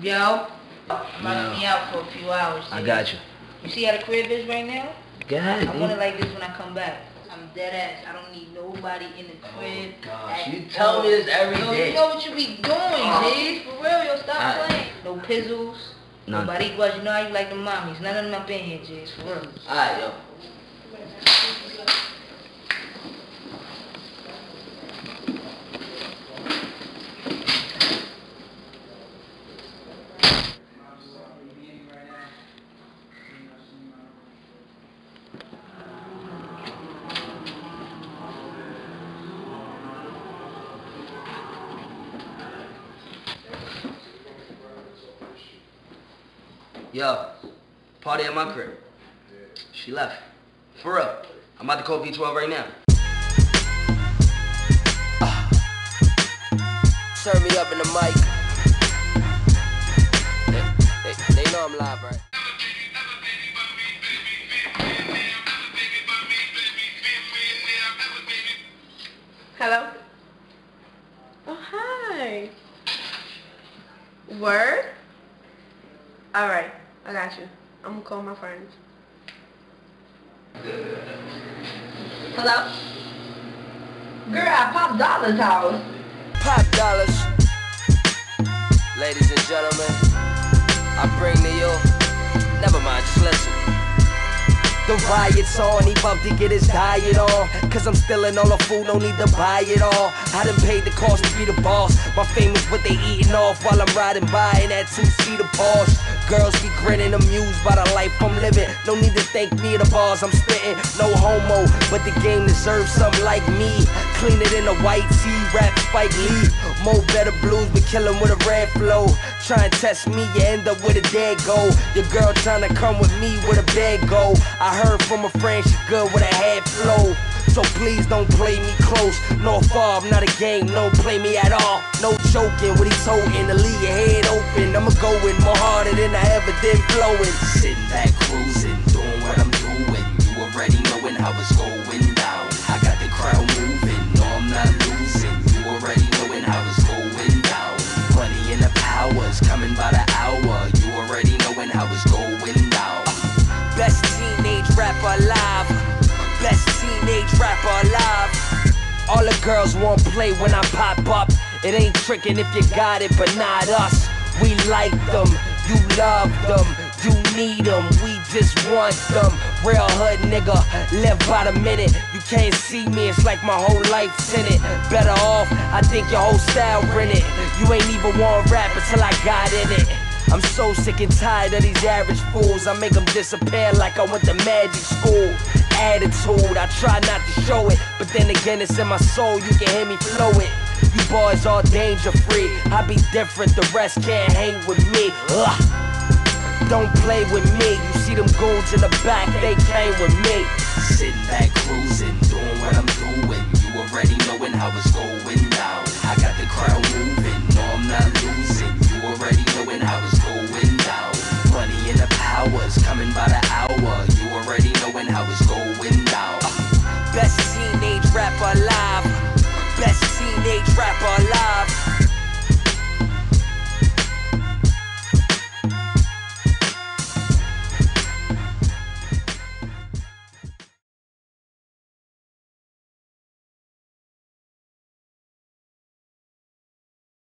Yo, I'm about to be out for a few hours. I got you. You see how the crib is right now? Go ahead, I want it like this when I come back. I'm dead ass. I don't need nobody in the crib. Oh, gosh. You tell me this every day. You know what you be doing, G. For real, yo, stop playing. No pizzles. None. No baricuas. You know how you like the mommies. None of them up in here, G. For real. Alright, yo. Yo, party at my crib. She left. For real. I'm about to call V12 right now. Serve me up in the mic. They know I'm live, right? Hello? Oh, hi. Word? Alright, I got you. I'm gonna call my friends. Hello? Girl, I Pop Dollars house. Pop Dollars. Ladies and gentlemen, I bring to you. Never mind, just listen. The riot's on, he about to get his diet on. Cause I'm stealing all the food, no need to buy it all. I done paid the cost to be the boss. My fame is what they eating off while I'm riding by in that two-seater Porsche. Girls be grinning, amused by the life I'm living. No need to thank me, the bars I'm spitting. No homo, but the game deserves something like me. Clean it in a white tee, rap Spike Lee. Mo better blues, but kill 'em with a red flow. Try and test me, you end up with a dead goal. Your girl trying to come with me with a bad goal. I heard from a friend she good with a head flow. So please don't play me close. No far, I'm not a game, don't play me at all. No joking, what he's holding, to leave your head open. I'ma go in more harder than I ever did flowing. Sitting back cruising, doing what I'm doing. You already knowing how it's going down. I got the crowd moving, no I'm not losing. You already knowing how it's going down. Money and the powers coming by the hour. You already knowing how it's going down. Best teenage rapper alive. Best teenage rapper alive. All the girls won't play when I pop up. It ain't tricking if you got it, but not us. We like them, you love them, you need them, we just want them. Real hood nigga, live by the minute. You can't see me, it's like my whole life's in it. Better off, I think your whole style rented. You ain't even want rap until I got in it. I'm so sick and tired of these average fools. I make them disappear like I went to magic school. Attitude, I try not to show it, but then again it's in my soul, you can hear me flow it. You boys all danger free, I be different, the rest can't hang with me. Ugh. Don't play with me, you see them goons in the back, they came with me. Sitting back cruising, doing what I'm doing. You already knowing how it's going